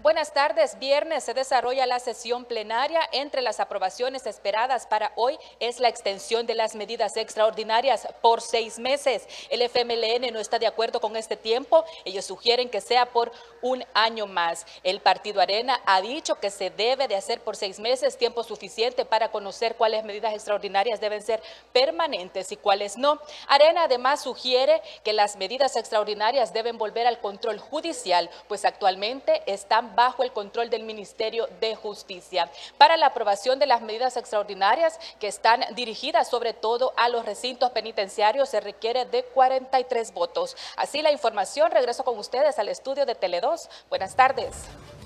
Buenas tardes. Viernes se desarrolla la sesión plenaria. Entre las aprobaciones esperadas para hoy es la extensión de las medidas extraordinarias por 6 meses. El FMLN no está de acuerdo con este tiempo. Ellos sugieren que sea por un año más. El Partido Arena ha dicho que se debe de hacer por 6 meses, tiempo suficiente para conocer cuáles medidas extraordinarias deben ser permanentes y cuáles no. Arena además sugiere que las medidas extraordinarias deben volver al control judicial, pues actualmente están bajo el control del Ministerio de Justicia. Para la aprobación de las medidas extraordinarias que están dirigidas sobre todo a los recintos penitenciarios se requiere de 43 votos. Así la información, regreso con ustedes al estudio de Tele2. Buenas tardes.